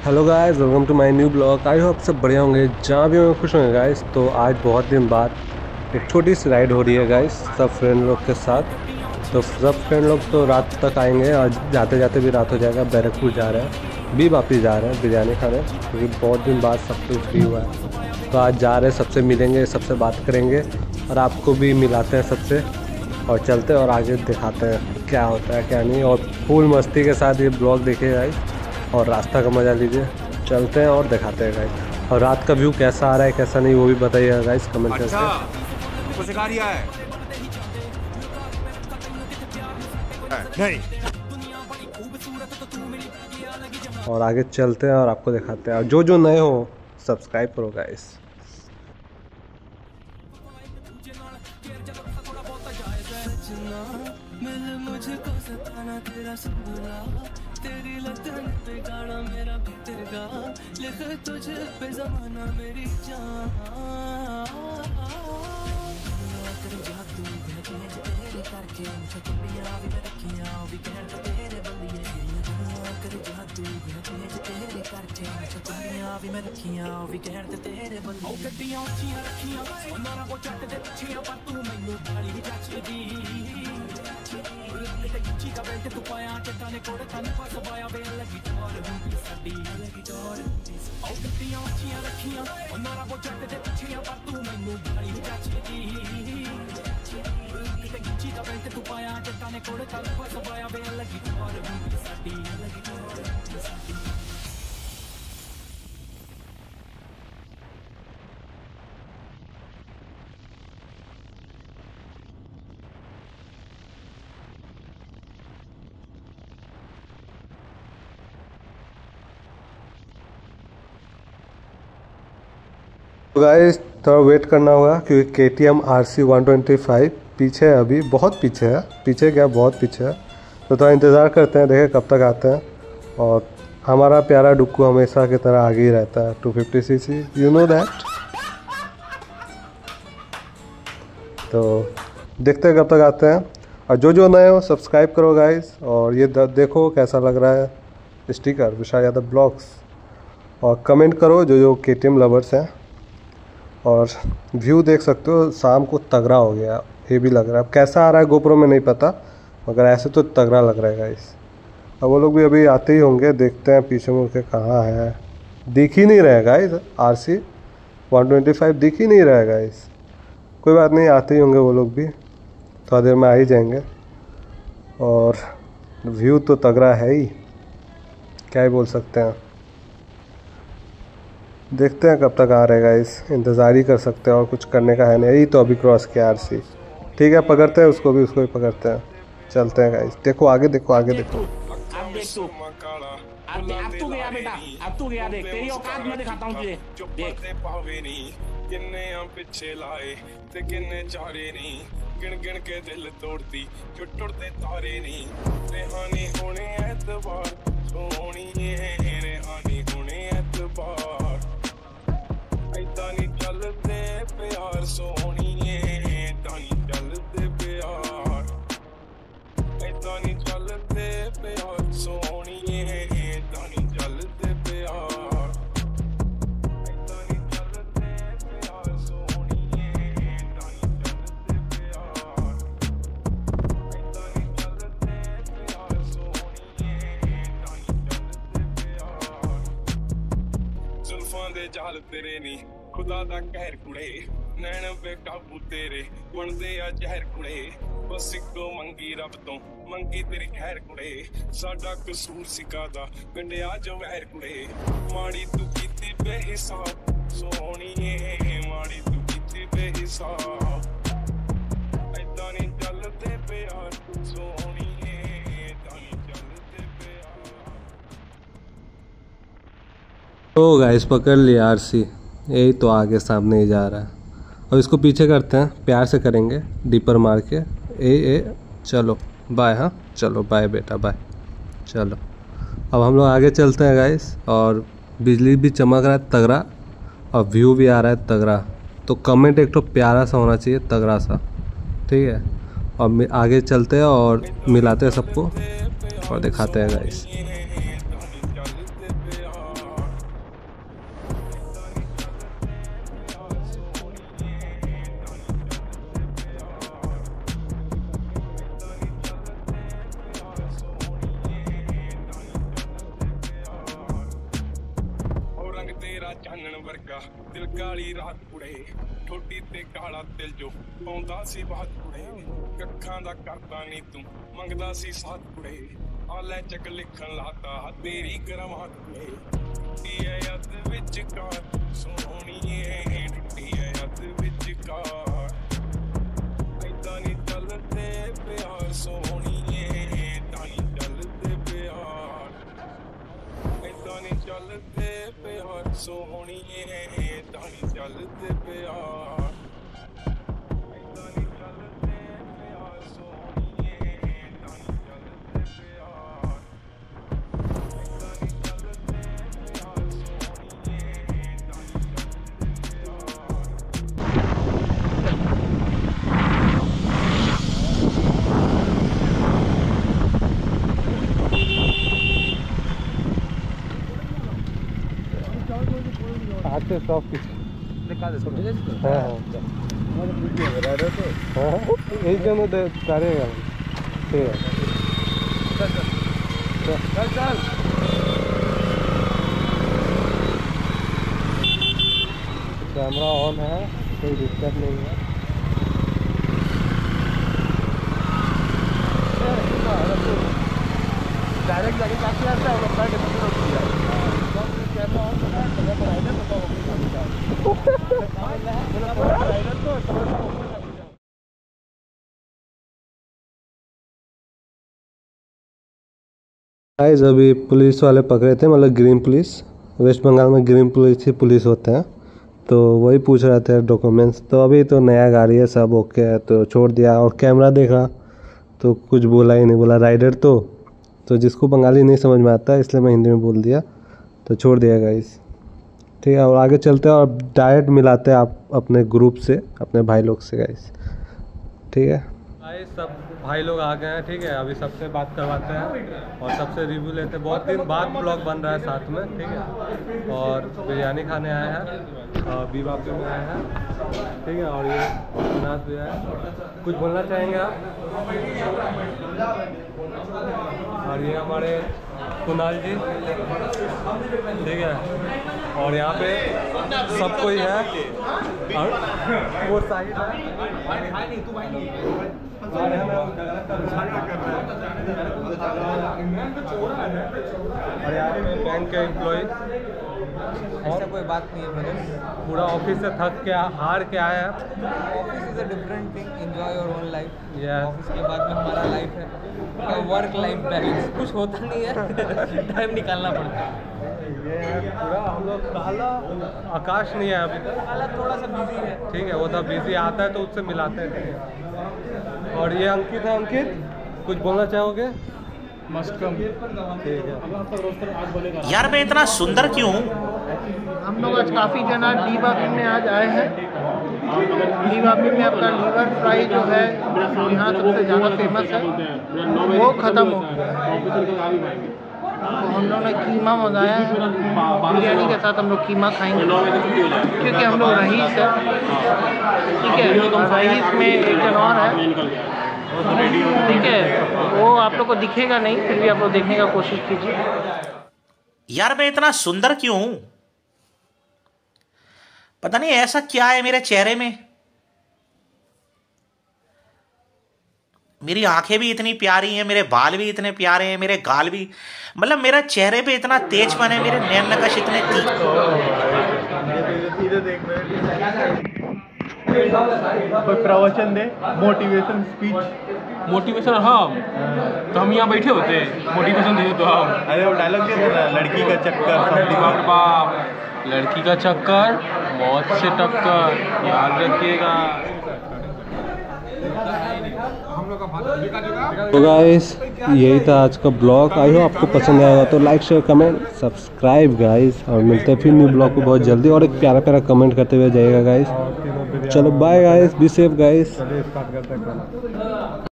Hello guys, welcome to my new vlog. I hope सब बढ़िया होंगे, जहाँ भी होंगे खुश होंगे गाइस। तो आज बहुत दिन बाद एक छोटी सी राइड हो रही है गाइस, सब फ्रेंड लोग के साथ। तो सब फ्रेंड लोग तो रात तक आएंगे और जाते जाते भी रात हो जाएगा। बैरकपुर जा रहे हैं, भी वापस जा रहे हैं बिरयानी खाने, क्योंकि बहुत दिन बाद सब कुछ फ्री हुआ है। तो आज जा रहे हैं, सबसे मिलेंगे, सबसे बात करेंगे और आपको भी मिलाते हैं सबसे, और चलते हैं और आगे दिखाते हैं क्या होता है क्या नहीं। और फुल मस्ती के साथ ये ब्लॉग देखिए गाइस और रास्ता का मज़ा लीजिए। चलते हैं और दिखाते हैं गाइस, और रात का व्यू कैसा आ रहा है कैसा नहीं वो भी बताइएगा गाइस कमेंट करके। नहीं। और आगे चलते हैं और आपको दिखाते हैं, और जो जो नए हो सब्सक्राइब करो गाइस। तेरी लगन पे गाना मेरा बीतेगा, लिख तुझ पे ज़माना मेरी जान। तेरे जादू तेरे करके मुझे दुनिया भी रखियां भी कहन तेरे बंदिए। तेरे जादू तेरे करके मुझे दुनिया भी रखियां भी कहन तेरे बंदिए। ओ गड्डियां उच्चियां रखियां ਉਹਨਾਂ ਨਾਲ ਕੋ ਚੱਟ ਦੇ ਪਿੱਛੀਆਂ, ਪਰ ਤੂੰ ਮੈਨੂੰ ਗਾਲੀ ਜੱਚਦੀ। ਉੱਚੀ ਦਾ ਬੈਲਟ ਤੂੰ ਪਾਇਆ, ਚੱਟਾਂ ਨੇ ਕੋੜ ਕੰਨ ਫਸਵਾਇਆ, ਵੇ ਲੱਗੀ ਟੋਰ ਹੁੰਦੀ ਸਾਡੀ ਲੱਗੀ ਟੋਰ। ਉਹ ਗੱਡੀਆਂ ਉੱਚੀਆਂ ਰੱਖੀਆਂ ਉਹਨਾਂ ਨਾਲ ਕੋ ਚੱਟ ਦੇ ਪਿੱਛੀਆਂ, ਪਰ ਤੂੰ ਮੈਨੂੰ ਗਾਲੀ ਜੱਚਦੀ। ਉੱਚੀ ਦਾ ਬੈਲਟ ਤੂੰ ਪਾਇਆ, ਚੱਟਾਂ ਨੇ ਕੋੜ ਕੰਨ ਫਸਵਾਇਆ, ਵੇ ਲੱਗੀ ਟੋਰ ਹੁੰਦੀ ਸਾਡੀ ਲੱਗੀ ਟੋਰ ਹੁੰਦੀ ਸਾਡੀ। तो गाइस थोड़ा वेट करना होगा, क्योंकि KTM RC 125 पीछे है, अभी बहुत पीछे है, पीछे क्या बहुत पीछे है। तो थोड़ा इंतज़ार करते हैं, देखें कब तक आते हैं। और हमारा प्यारा डुक्कू हमेशा की तरह आगे ही रहता है, 250cc, यू नो दैट। तो देखते हैं कब तक आते हैं, और जो जो नए हो सब्सक्राइब करो गाइस। और ये देखो कैसा लग रहा है स्टिकर, विशाल यादव ब्लॉग्स। और कमेंट करो जो जो KTM लवर्स हैं। और व्यू देख सकते हो, शाम को तगड़ा हो गया, ये भी लग रहा है। अब कैसा आ रहा है गोप्रो में नहीं पता, मगर ऐसे तो तगड़ा लग रहा है गाइस। अब वो लोग भी अभी आते ही होंगे, देखते हैं पीछे मुड़ के कहाँ है। दिख ही नहीं रहा है गाइस, RC 125 दिख ही नहीं रहा है गाइस। कोई बात नहीं, आते ही होंगे वो लोग भी, थोड़ा देर में आ ही जाएंगे। और व्यू तो तगड़ा है ही, क्या ही बोल सकते हैं। देखते हैं कब तक आ रहेगा, इस इंतज़ार ही कर सकते हैं, और कुछ करने का है नहीं। यही तो अभी क्रॉस किया RC, ठीक है, पकड़ते हैं उसको भी पकड़ते हैं। चलते हैं गाइस, देखो आगे देखो आगे देखो। अब देख तू, अब तू गया बेटा, अब तू गया, देख तेरी औकात मैं दिखाता हूँ तुझे। देख किन्ने पिछे लाए ते किन्ने चारे नहीं, गिन गिन के दिल तोड़ती जो टुटते तारे नहीं। रेहानी होने एतबार सोनी रेहानी होने एतबार, ऐदा नहीं चलते प्यार सोहणीए, ऐदा नहीं चलते प्यार, ऐदा नहीं चलते प्यार सोहणीए, ऐदा नहीं चलते प्यार, ऐदा नहीं चलते प्यार सोहणीए, ऐदा नहीं चलते प्यार, ऐदा नहीं चलते प्यार सोहणीए, ऐदा नहीं चलते प्यार। जुल्फां दे जाल तेरे नी खुदा दा कहर कुड़े, नैन बेकाबू तेरे बनदे आ जहर कुड़े। बस इको मंगी रब तो मंगी तेरी खैर कुड़े, साडा कसूर सिकादा गंढिया जो वैर कुड़े। माड़ी तू कीती बेहिसाब सोहणीए, माड़ी तू कीती बेहिसाब, ऐदा नहीं चलदे प्यार सोहणीए, ऐदा नहीं चलदे प्यार। तो गाइस पकड़ लिया RC, यही तो आगे सामने ही जा रहा है। और इसको पीछे करते हैं, प्यार से करेंगे, डीपर मार के। चलो बाय, हाँ चलो बाय बेटा बाय। चलो अब हम लोग आगे चलते हैं गाइस। और बिजली भी चमक रहा है तगड़ा, और व्यू भी आ रहा है तगड़ा। तो कमेंट एक तो प्यारा सा होना चाहिए, तगड़ा सा, ठीक है। और आगे चलते हैं और मिलाते हैं सबको और दिखाते हैं गाइस। वर्गा दिल काली रात कुड़े ठोडी ते काला दिल जो पाउंदा सी बात कुड़े कखां दा करदा नी तू मंगदा सी साथ कुड़े आले चक लिखन लाता तेरी करमात कुड़े टुटी है याद विचकार सोहणीए टुटी है याद विचकार ऐदा नी चलदे प्यार सोहणीए तानी चलदे प्यार ऐदा नी चलदे प्यार सोहणीए तानी चलदे प्यार ऐदा नी चलदे प्यार सोहणीए तानी चलदे प्यार ऐदा नी चलदे प्यार सोहणीए तानी चलदे हाथ से स्टॉप कीजिए। हाँ हाँ एक जन करेगा ठीक है। चल कैमरा ऑन है, कोई दिक्कत नहीं है। डायरेक्ट जाके काफी आता है कैमरा ऑन करना है गाइस अभी पुलिस वाले पकड़े थे, मतलब ग्रीन पुलिस। वेस्ट बंगाल में ग्रीन पुलिस ही पुलिस होते हैं, तो वही पूछ रहे थे डॉक्यूमेंट्स। तो अभी तो नया गाड़ी है, सब ओके है, तो छोड़ दिया। और कैमरा देखा तो कुछ बोला ही नहीं, बोला राइडर तो जिसको बंगाली नहीं समझ में आता इसलिए मैं हिंदी में बोल दिया, तो छोड़ दिया गाइस। ठीक है, और आगे चलते हैं और डायरेक्ट मिलाते हैं आप अपने ग्रुप से, अपने भाई लोग से गाइस। ठीक है गाइस, सब भाई लोग आ गए हैं। ठीक है, अभी सबसे बात करवाते हैं और सबसे रिव्यू लेते हैं। बहुत दिन बाद ब्लॉग बन रहा है साथ में। ठीक है, और बिरयानी खाने आए हैं, बीवापी में आए हैं। ठीक है, और ये नाश भी आए। कुछ बोलना चाहेंगे आप? और ये हमारे कुणाल जी। ठीक है, और यहाँ पे सब कोई है। और वो साइड और यहाँ पे बैंक के एम्प्लॉय। ऐसा कोई बात नहीं है ब्रदर, पूरा ऑफिस से थक के हार के आया है। Office is a different thing, enjoy your own life. Yes. Office के बाद में हमारा लाइफ है, वर्क लाइफ बैलेंस कुछ होता नहीं है। टाइम निकालना पड़ता है। ये है पूरा हम लोग काला आकाश नहीं है अभी तक, काला थोड़ा सा बिजी है। ठीक है, वो तो बिजी आता है तो उससे मिलाते हैं। और ये अंकित है। अंकित कुछ बोलना चाहोगे? Must come. ठीक है यार मैं इतना सुंदर क्यों हूँ? हम लोग आज काफ़ी जना बीवापी में आज आए हैं। बीवापी में आपका लीवर फ्राई जो है यहाँ सबसे ज़्यादा फेमस है, वो ख़त्म हो गया। तो हम लोग ने कीमा मंगाया है, बिरयानी के साथ हम लोग कीमा खाएंगे क्योंकि हम लोग रईस है। ठीक है, रईस में एक जन और है। ठीक है, वो आप लोग को दिखेगा नहीं, फिर भी आप लोग देखने का कोशिश कीजिए। यार मैं इतना सुंदर क्यों हूँ? पता नहीं ऐसा क्या है मेरे चेहरे में। मेरी आंखें भी इतनी प्यारी हैं, मेरे बाल भी इतने प्यारे हैं, मेरे गाल भी, मतलब मेरा चेहरे पे इतना तेजपन है, मेरे नैन नक्श इतने कोई प्रवचन दे, मोटिवेशन स्पीच। मोटिवेशन, हाँ तो हम यहाँ बैठे होते हैं, मोटिवेशन दे तो हम। अरे वो डायलॉग दे ना, लड़की का चक्कर बाप बाप, लड़की का चक्कर मौत से टक्कर, याद रखिएगा। तो गाइस यही था आज का ब्लॉग। आई हो आपको पसंद आएगा तो like share comment subscribe guys, और मिलते हैं फिर न्यू ब्लॉग को बहुत जल्दी। और एक प्यारा प्यारा कमेंट करते हुए जाइएगा गाइस। चलो bye guys, be safe guys.